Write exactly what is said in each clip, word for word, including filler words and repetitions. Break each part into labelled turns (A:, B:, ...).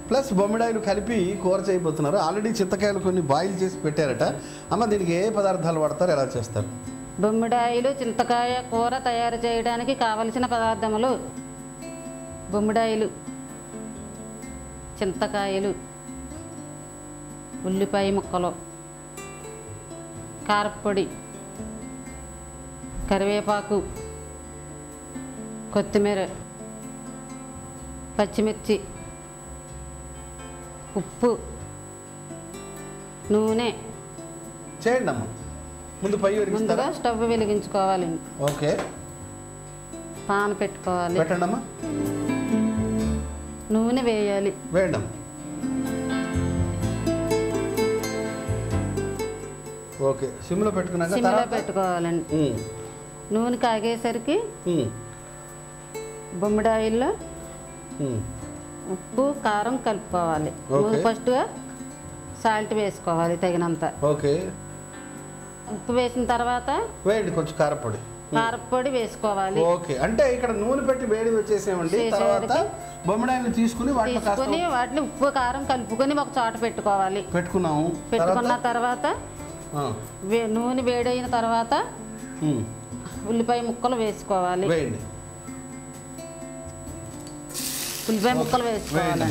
A: Plus బొమ్మిడాయిలు కలిపి కూర చేయబోతున్నారు. ఆల్రెడీ చింతకాయలు కొన్ని బాయిల్ చేసి పెట్టారట. అమ్మ దీనికి ఏ పదార్థాలు వాడతారు, ఎలా చేస్తారు?
B: బొమ్మిడాయిలు చింతకాయ కూర తయారు చేయడానికి కావలసిన పదార్థములు: బొమ్మిడాయిలు, చింతకాయలు, ఉల్లిపాయ ముక్కలు, కారపొడి, కరివేపాకు, కొత్తిమీర, పచ్చిమిర్చి, ఉప్పు, నూనె.
A: చేయండి అమ్మ. ముందు పై
B: ముందుగా స్టవ్ వెలిగించుకోవాలి.
A: ఓకే,
B: పాన్ పెట్టుకోవాలి.
A: పెట్టండి అమ్మ.
B: నూనె వేయాలి.
A: వేయండి అమ్మ. ఓకే, సిమ్లో పెట్టుకున్నాక
B: సిమ్లో పెట్టుకోవాలండి. నూనె కాగేసరికి బొమ్మిడాయిల్లో ఉప్పు కారం కలుపుకోవాలి. ఫస్ట్గా సాల్ట్ వేసుకోవాలి తగినంత.
A: ఓకే,
B: ఉప్పు వేసిన తర్వాత
A: వేయండి కొంచెం కారపొడి.
B: కారపొడి వేసుకోవాలి.
A: ఓకే, అంటే ఇక్కడ నూనె పెట్టి వేడి వచ్చేసేమండి. తర్వాత బొమ్మిడాయిలు తీసుకుని
B: తీసుకుని వాటిని ఉప్పు కారం కలుపుకొని ఒక చోట పెట్టుకోవాలి.
A: పెట్టుకున్నాము.
B: పెట్టుకున్న తర్వాత నూనె వేడైన తర్వాత ఉల్లిపాయ ముక్కలు వేసుకోవాలి.
A: వేయండి.
B: ఉల్లిపాయ ముక్కలు వేసుకోవాలి.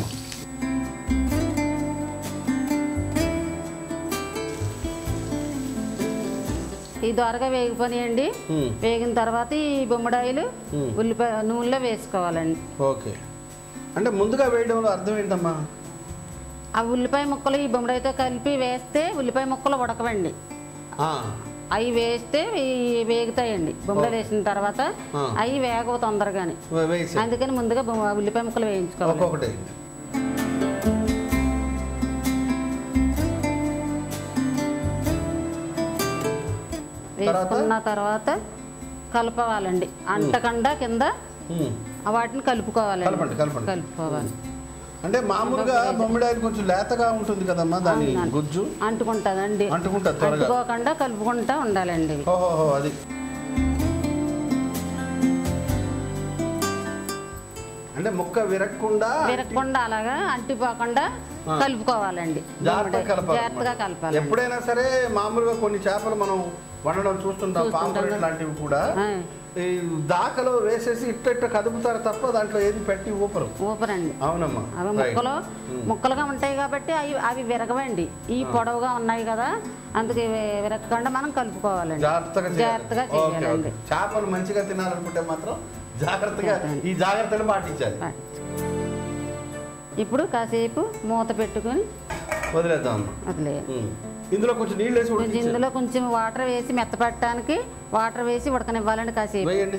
B: ఈ దొరగా వేగిపోనియండి. వేగిన తర్వాత ఈ బొమ్మిడాయిలు ఉల్లిపాయ నూనెలో వేసుకోవాలండి.
A: ఓకే, అంటే ముందుగా వేయడంలో అర్థం ఏంటమ్మా?
B: ఆ ఉల్లిపాయ ముక్కలు ఈ బొమ్మిడాయితో కలిపి వేస్తే ఉల్లిపాయ ముక్కలు ఉడకవండి. అవి వేస్తే వేగుతాయండి. బొమ్మలు వేసిన తర్వాత అవి వేగవు తొందరగానే. అందుకని ముందుగా ఉల్లిపాయ ముక్కలు వేయించుకోవాలి. వేసుకున్న తర్వాత కలపవాలండి. అంటకుండా కింద వాటిని కలుపుకోవాలండి. కలుపుకోవాలి.
A: అంటే మామూలుగా బొమ్మిడాయిలు కొంచెం లేతగా ఉంటుంది కదమ్మా, దాని గుజ్జు
B: అంటుకుంటుందండి. అంటుకోకుండా కలుపుకుంటా ఉండాలండి.
A: ఓహో, అది అంటే ముక్క విరగకుండా
B: విరగకుండా అలాగా అంటిపోకుండా కలుపుకోవాలండి. జాగ్రత్తగా కలపాలి.
A: ఎప్పుడైనా సరే మామూలుగా కొన్ని చేపలు మనం వండడం చూస్తుంటాం, పాంపరెట్ లాంటివి కూడా ఈ దాకలో వేసేసి ఇట్ట ఇట్ట కదుపుతారు తప్ప దాంట్లో ఏది పెట్టి ఊపరు.
B: ఊపరండి.
A: అవునమ్మా.
B: అవి ముక్కలు ముక్కలుగా ఉంటాయి కాబట్టి అవి అవి విరగవండి. ఈ పొడవుగా ఉన్నాయి కదా, అందుకే విరగకుండా మనం కలుపుకోవాలండి.
A: జాగ్రత్తగా
B: జాగ్రత్తగా చేయాలండి.
A: చేపలు మంచిగా తినాలనుకుంటే మాత్రం జాగ్రత్తగా ఈ జాగ్రత్తలు పాటించాలి.
B: ఇప్పుడు కాసేపు మూత పెట్టుకొని
A: వదిలేద్దాం.
B: వదిలే
A: ఇందులో కొంచెం నీళ్ళు వేసి
B: ఇందులో కొంచెం వాటర్ వేసి మెత్తపెట్టడానికి వాటర్ వేసి ఉడకనివ్వాలండి కాసేపు.
A: వేయండి.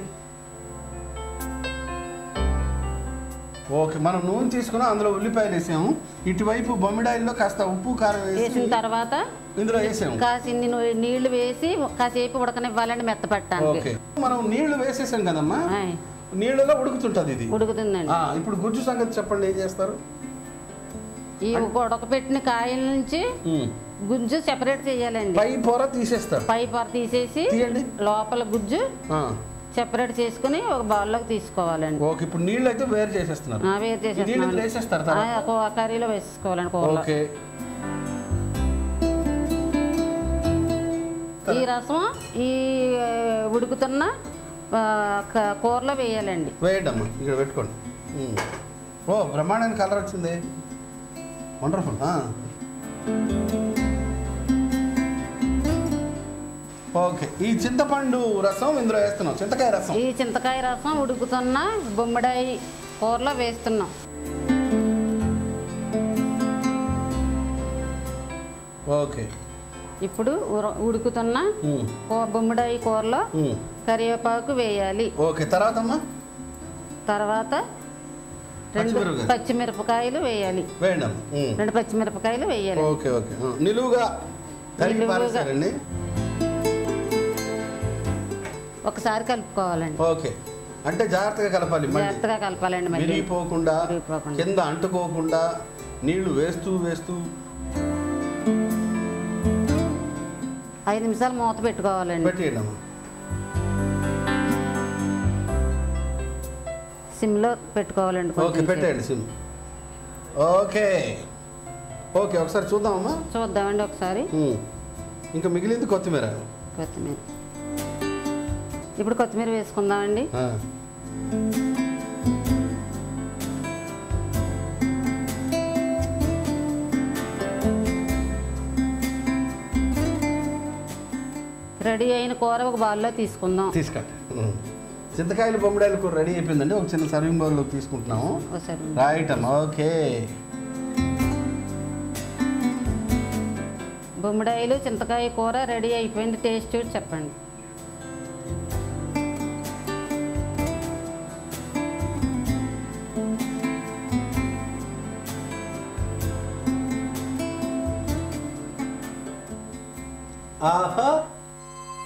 A: ఓకే, మనం నూనె తీసుకుని అందులో ఉల్లిపాయలు వేసాము. ఇటువైపు బొమ్మిడాయిల్లో కాస్త ఉప్పు కారం
B: వేసిన తర్వాత
A: ఇందులో వేసాము.
B: కాసిన్ని నీళ్లు వేసి కాసేపు ఉడకనివ్వాలండి మెత్తపెట్టడానికి.
A: ఓకే, మనం నీళ్లు వేసేసాం కదమ్మా, నీళ్ళలో ఉడుకుతుంటది ఇది.
B: ఉడుకుతుందండి.
A: ఇప్పుడు గుజ్జు సంగతి చెప్పండి, ఏం చేస్తారు?
B: ఈ ఉడకపెట్టిన కాయల నుంచి గుజ్జు సెపరేట్ చేయాలండి.
A: పై పొర తీసేస్తారు.
B: పై పొర తీసేసి లోపల గుజ్జు సెపరేట్ చేసుకుని ఒక బౌల్లోకి తీసుకోవాలండి.
A: ఓకే, ఇప్పుడు నీళ్ళు అయితే వేరు చేసేస్తున్నారు.
B: వేరు చేసేస్తారు. కర్రీలో వేసుకోవాలండి కూరలో. ఈ రసం ఈ ఉడుకుతున్న కూరలో వేయాలండి.
A: వేయండి అమ్మా, ఇక్కడ పెట్టుకోండి. ఓ బ్రహ్మాండమైన కలర్ వచ్చింది, వండర్ఫుల్. ఓకే, ఈ చింతపండు రసం ఇందులో వేస్తున్నాం. చింతకాయ రసం
B: ఈ చింతకాయ రసం ఉడుకుతున్న బొమ్మిడాయి కూరలో వేస్తున్నాం.
A: ఓకే,
B: ఇప్పుడు ఉడుకుతున్న బొమ్మిడాయి కూరలో కరివేపాకు వేయాలి.
A: ఓకే, తర్వాత
B: తర్వాత రెండు పచ్చిమిరపకాయలు వేయాలి. రెండు పచ్చిమిరపకాయలు వేయాలి.
A: ఓకే ఓకే, నిలువుగా
B: ఒకసారి కలుపుకోవాలండి.
A: ఓకే, అంటే జాగ్రత్తగా కలపాలి.
B: జాగ్రత్తగా కలపాలండి.
A: విరిగిపోకుండా, కింద అంటుకోకుండా నీళ్లు వేస్తూ వేస్తూ
B: ఐదు నిమిషాలు మూత పెట్టుకోవాలండి.
A: పెట్టేయండి అమ్మా.
B: సిమ్లో పెట్టుకోవాలండి.
A: ఓకే, పెట్టేయండి సిమ్. ఓకే ఓకే ఒకసారి చూద్దామమ్మా.
B: చూద్దామండి ఒకసారి.
A: ఇంకా మిగిలింది కొత్తిమీర.
B: కొత్తిమీర ఇప్పుడు కొత్తిమీర వేసుకుందామండి. రెడీ అయిన కూర ఒక బౌల్లో తీసుకుందాం.
A: తీసుకుంటా. చింతకాయలు బొమ్మడాయలు కూర రెడీ అయిపోయిందండి. ఒక చిన్న సర్వింగ్ బౌల్లో తీసుకుంటున్నాము. రైట్ అమ్మా. ఓకే
B: బొమ్మడాయిలు చింతకాయ కూర రెడీ అయిపోయింది. టేస్ట్ చూసి చెప్పండి.
A: ఆహా